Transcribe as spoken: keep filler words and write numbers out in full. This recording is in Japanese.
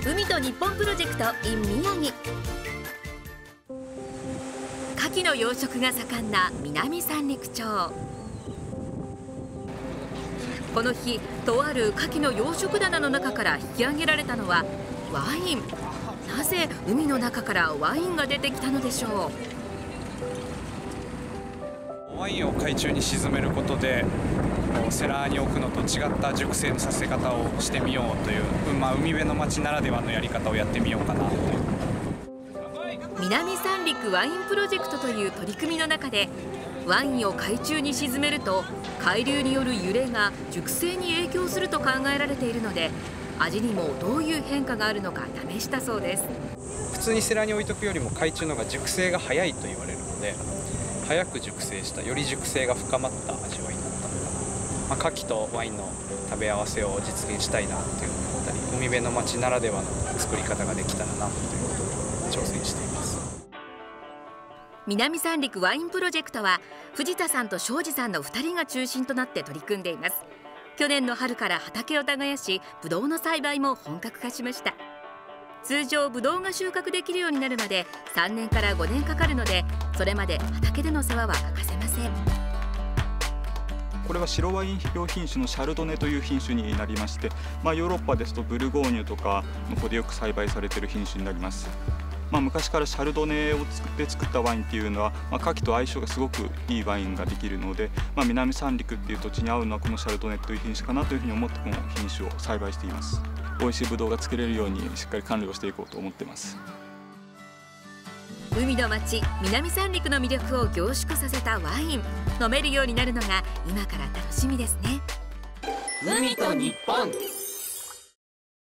海と日本プロジェクト in 宮城。牡蠣の養殖が盛んな南三陸町。この日、とある牡蠣の養殖棚の中から引き上げられたのはワイン。なぜ海の中からワインが出てきたのでしょう。ワインを海中に沈めることでセラーに置くのと違った熟成のさせ方をしてみようという、まあ、海辺の町ならではのやり方をやってみようかなという。 南三陸ワインプロジェクトという取り組みの中で、ワインを海中に沈めると海流による揺れが熟成に影響すると考えられているので、味にもどういう変化があるのか試したそうです。 普通にセラーに置いとくよりも海中の方が熟成が早いと言われるので、早く熟成したより熟成が深まった味わいになったのかな。まあ、牡蠣とワインの食べ合わせを実現したいなっていうのを思ったり、海辺の町ならではの作り方ができたらなということで挑戦しています。 南三陸ワインプロジェクトは藤田さんと庄司さんのふたりが中心となって取り組んでいます。去年の春から畑を耕し、ブドウの栽培も本格化しました。通常ブドウが収穫できるようになるまでさんねんからごねんかかるので、それまで畑での世話は欠かせません。 これは白ワイン用品種のシャルドネという品種になりまして、まあ、ヨーロッパですとブルゴーニュとかの方でよく栽培されている品種になります。まあ、昔からシャルドネを作って作ったワインっていうのは、まあ、牡蠣と相性がすごくいいワインができるので、まあ、南三陸っていう土地に合うのはこのシャルドネという品種かなというふうに思ってこの品種を栽培しています。美味しいブドウが作れるようにしっかり管理をしていこうと思っています。 海の町南三陸の魅力を凝縮させたワイン、飲めるようになるのが今から楽しみですね。 海と日本。